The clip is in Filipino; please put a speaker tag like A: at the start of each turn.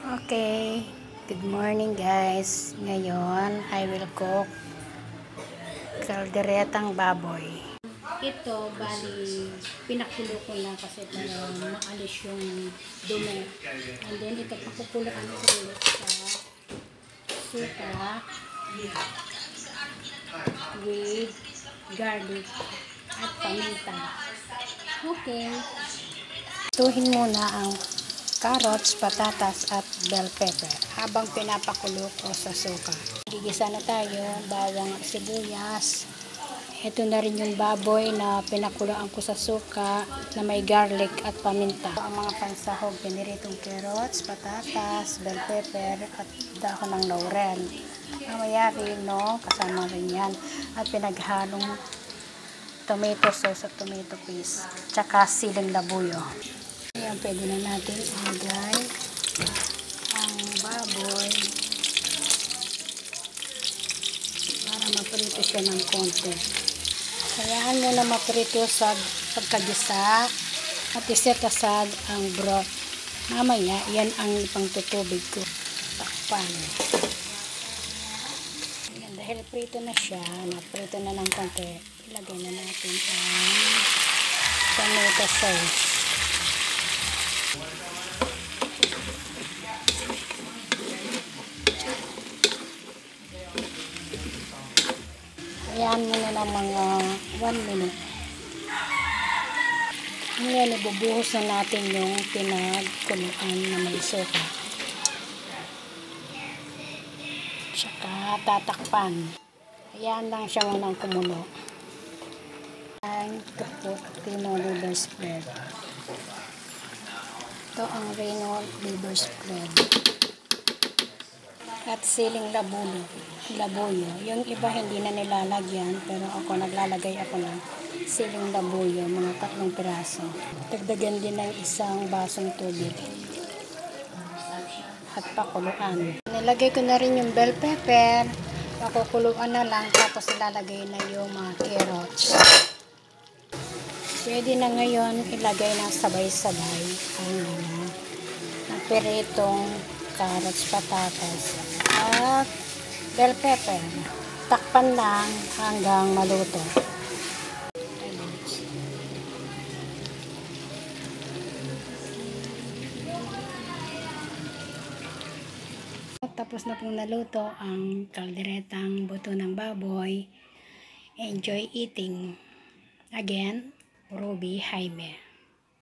A: Okay, good morning guys. Ngayon, I will cook kalderetang baboy. Ito, bali, pinakulo ko na kasi para maalis yung dumi. And then, ito, pakukulaan ko ulit sa suka with garlic at paminta. Okay. Tuhin muna ang carrots, patatas at bell pepper habang pinapakulo ko sa suka. Gigisa na tayo, bawang at sibuyas. Ito na rin yung baboy na pinakuloan ko sa suka na may garlic at paminta. Ang mga pansahog, piniritong carrots, patatas, bell pepper at dahon ng laurel. Mamaya rin, no, kasama rin yan. At pinaghalong tomato sauce at tomato paste. Tsaka siling labuyo. Ayan, pwede na natin ilagay ang baboy para maprito siya ng konti. Hayaan mo na maprito sa pagkagisa at iset aside ang broth. Mamaya, yan ang pangtutubig ko. Takpan. Ayan, dahil prito na siya, naprito na ng konti, ilagay na natin ang tomato sauce. Ayan muna ng mga 1 minute. Ngayon, ibubuhos na natin yung pinagkuluan na may suka. Tsaka tatakpan. Ayan lang siya munang kumulo. Time to put Reno liver spread. Ito ang Reno liver spread. At siling labuyo. Yung iba hindi na nilalagyan, pero ako naglalagay ako ng siling labuyo, mga 3 piraso. Dagdagan din ng 1 basong tubig. At pakuluan. Nilagay ko na rin yung bell pepper. Pakukuluan na lang, tapos ilalagay na yung mga carrots. Pwede na ngayon ilagay na sabay-sabay ang piritong carrots, patatas at bell pepper. Takpan lang hanggang maluto. Tapos na pong naluto ang kalderetang buto ng baboy. Enjoy eating. Again, Ruby Jaime.